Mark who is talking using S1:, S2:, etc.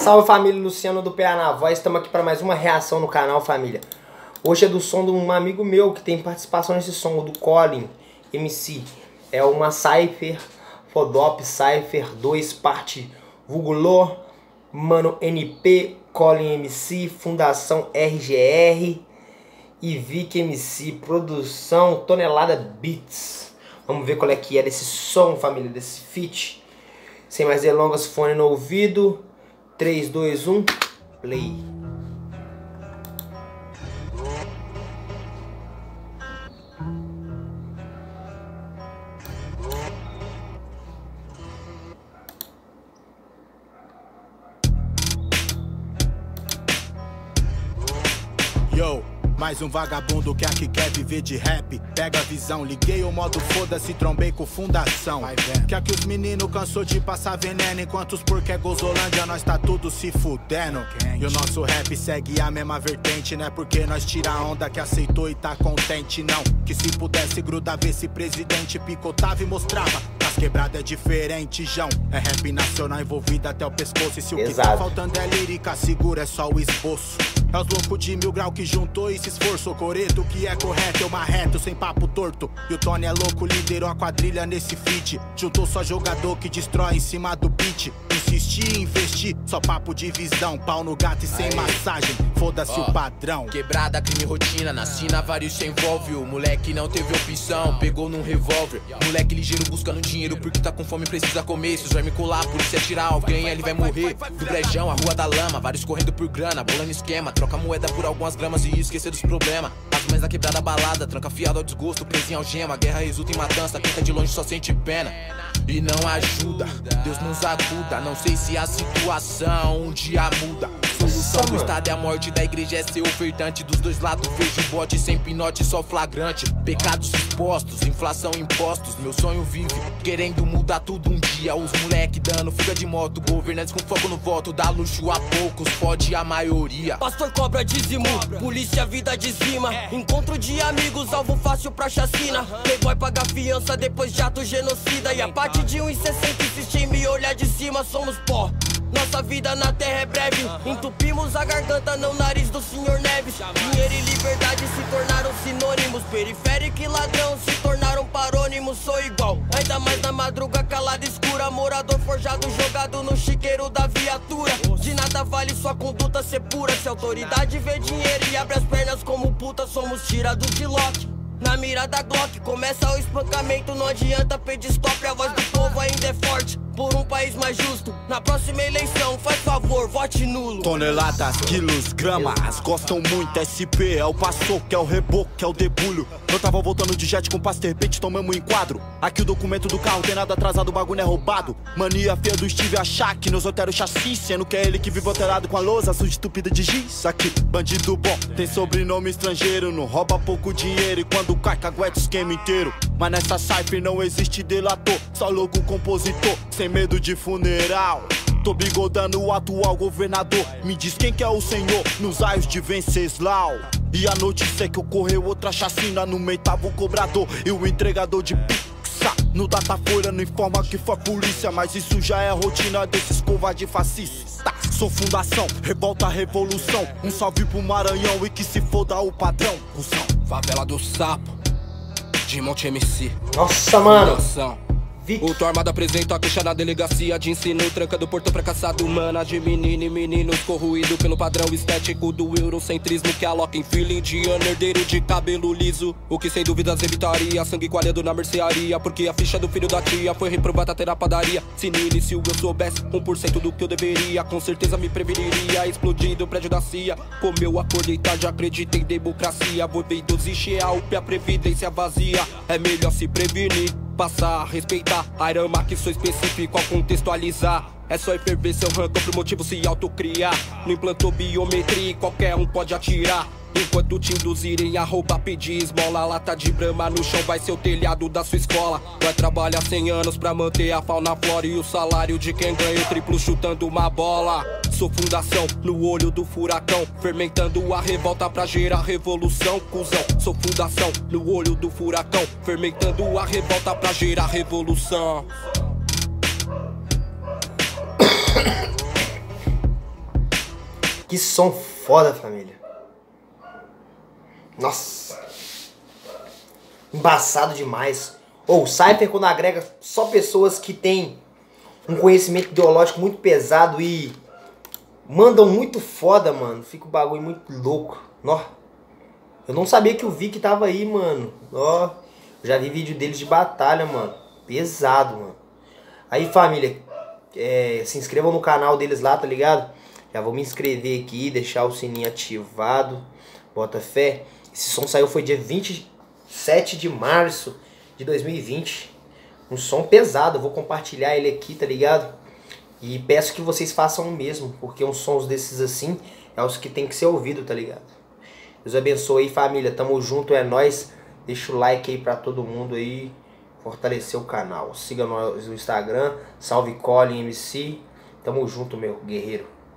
S1: salve família, Luciano do PA na voz, estamos aqui para mais uma reação no canal, família. Hoje é do som de um amigo meu que tem participação nesse som, do Colin MC. É uma Cypher, Fodop Cypher 2 parte Vulgulô, Mano NP, Colin MC, Fundação RGR e Vic MC, produção Tonelada Beats. Vamos ver qual é que é desse som, família, desse feat. Sem mais delongas, fone no ouvido. 3, 2, 1, play.
S2: Yo, mais um vagabundo que aqui quer viver de rap. Pega a visão, liguei o modo foda-se, trombei com fundação. Que aqui os meninos cansou de passar veneno, enquanto os porque é Gozolândia nós tá tudo se fudendo. E o nosso rap segue a mesma vertente, não é porque nós tira a onda que aceitou e tá contente, não. Que se pudesse grudar, ver se presidente picotava e mostrava. As quebradas é diferente, João. É rap nacional envolvido até o pescoço. E se o que tá faltando é lírica, segura, é só o esboço. É os loucos de 1000 grau que juntou e se esforçou. Coreto que é correto, eu marreto sem papo torto. E o Tony é louco, liderou a quadrilha nesse feat. Juntou só jogador que destrói em cima do beat. Insistir e investir, só papo de visão. Pau no gato e sem massagem, foda-se o padrão.
S3: Quebrada, crime, rotina, nasci na vários se envolve. O moleque não teve opção, pegou num revólver. Moleque ligeiro buscando dinheiro porque tá com fome e precisa comer. Se vai me colar, por isso atirar alguém, ele vai morrer. Do brejão, a rua da lama, vários correndo por grana, bolando esquema. Troca moeda por algumas gramas e esquecer dos problemas. As mães da quebrada balada, tranca fiado ao desgosto, preso em algema. Guerra resulta em matança, quem tá de longe só sente pena. E não ajuda, Deus nos acuda. Não sei se a situação um dia muda. Solução do estado é a morte da igreja, é ser ofertante. Dos dois lados vejo bote sem pinote, só flagrante. Pecados expostos, inflação impostos. Meu sonho vive, querendo mudar tudo um dia. Os moleque dando fuga de moto, governantes com fogo no voto. Dá luxo a poucos, pode a maioria.
S4: Pastor cobra dízimo, polícia vida de cima. Encontro de amigos, alvo fácil pra chacina. Playboy paga fiança, depois de ato genocida. E a parte de 1,60 insiste em me olhar de cima, somos pó. Nossa vida na terra é breve, entupimos a garganta, não nariz do Senhor Neves. Dinheiro e liberdade se tornaram sinônimos, periférico e ladrão se tornaram parônimos. Sou igual, ainda mais na madruga calada escura. Morador forjado jogado no chiqueiro da viatura. De nada vale sua conduta ser pura. Se a autoridade vê dinheiro e abre as pernas como puta, somos tirados de Loki. Na mira da Glock, começa o espancamento. Não adianta pedir stop, a voz do povo ainda é forte. Por um país mais justo, na próxima eleição, faz favor, vote nulo.
S2: Toneladas, quilos, gramas, gostam muito. SP é o pastor, que é o reboco, que é o debulho. Eu tava voltando de jet com passe, de repente tomamos um enquadro. Aqui o documento do carro tem nada atrasado, o bagulho é roubado. Mania feia do Steve achar que nos altera o chassi, sendo que é ele que vive alterado com a lousa suja estúpida de giz. Aqui, bandido bom, tem sobrenome estrangeiro, não rouba pouco dinheiro. E quando cai, cagueta o esquema inteiro. Mas nessa Cypher não existe delator, só louco compositor, sem medo de funeral. Tô bigodando o atual governador. Me diz quem que é o senhor nos raios de Venceslau. E a notícia é que ocorreu outra chacina no meio tava o cobrador e o entregador de pizza. No Datafolha não informa que foi a polícia, mas isso já é a rotina desses covardes fascistas. Sou fundação, revolta, revolução. Um salve pro Maranhão e que se foda o padrão. Cusão.
S3: Favela do Sapo, de Monte MC.
S1: Nossa, mano.
S3: Fundação. O Tô Armado apresenta a queixa na delegacia de ensino. Tranca do portão fracassado, humana de menino e meninos. Corroído pelo padrão estético do eurocentrismo que aloca em filho indiano, herdeiro de cabelo liso. O que sem dúvidas evitaria sangue coalhado na mercearia, porque a ficha do filho da tia foi reprovada até na padaria. Se no início eu soubesse 1% do que eu deveria, com certeza me preveniria explodir do prédio da CIA. Como eu acordei tarde, acredito em democracia. Vou ver 12 cheal, a previdência vazia. É melhor se prevenir, passar a respeitar a arama que sou específico ao contextualizar. É só ferver seu rancor pro motivo se autocriar. Não implantou biometria e qualquer um pode atirar. Enquanto te induzirem a roubar, pedir esmola. Lata de brama no chão vai ser o telhado da sua escola. Vai trabalhar 100 anos pra manter a fauna, a flora e o salário de quem ganha o triplo chutando uma bola. Sou fundação no olho do furacão, fermentando a revolta pra gerar revolução, cuzão. Sou fundação no olho do furacão, fermentando a revolta pra gerar revolução.
S1: Que som foda, família. Nossa. Embaçado demais. Ou o Cypher, quando agrega só pessoas que têm um conhecimento ideológico muito pesado e mandam muito foda, mano. Fica o bagulho muito louco. Ó. Eu não sabia que o Vic tava aí, mano. Ó. Já vi vídeo deles de batalha, mano. Pesado, mano. Aí, família, se inscrevam no canal deles lá, tá ligado? Já vou me inscrever aqui, deixar o sininho ativado. Bota fé. Esse som saiu foi dia 27 de março de 2020. Um som pesado. Eu vou compartilhar ele aqui, tá ligado? E peço que vocês façam o mesmo, porque uns sons desses assim é os que tem que ser ouvido, tá ligado? Deus abençoe aí, família. Tamo junto, é nóis. Deixa o like aí pra todo mundo aí. Fortalecer o canal. Siga nós no Instagram. Salve Colin MC. Tamo junto, meu guerreiro.